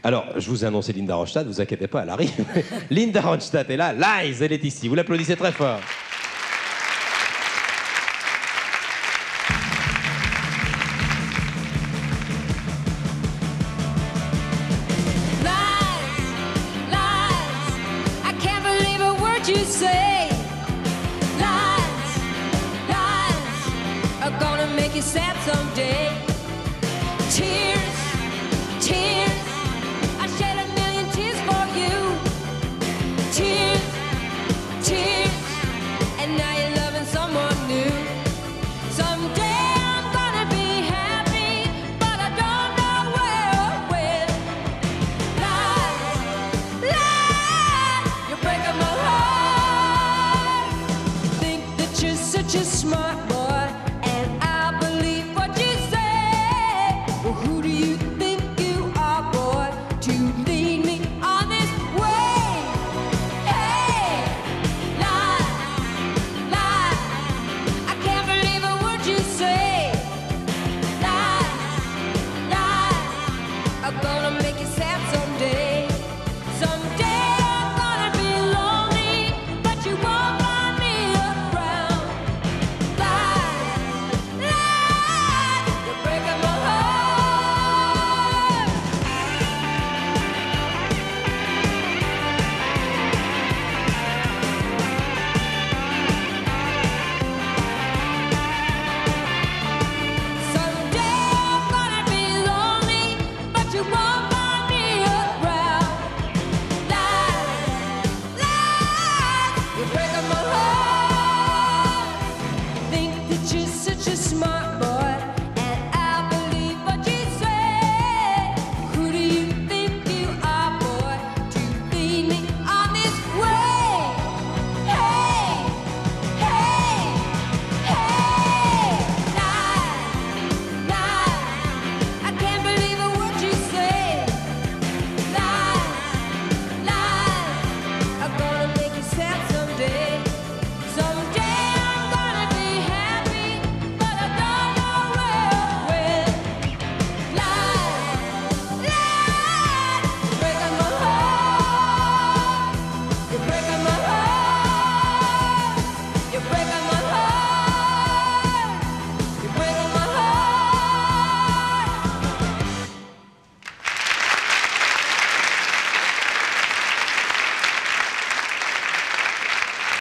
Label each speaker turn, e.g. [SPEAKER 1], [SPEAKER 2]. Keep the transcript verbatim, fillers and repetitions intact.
[SPEAKER 1] Alors, je vous ai annoncé Linda Ronstadt, vous inquiétez pas, elle arrive. Linda Ronstadt est là, live, elle est ici. Vous l'applaudissez très fort.
[SPEAKER 2] You say lies, lies are gonna make you sad someday.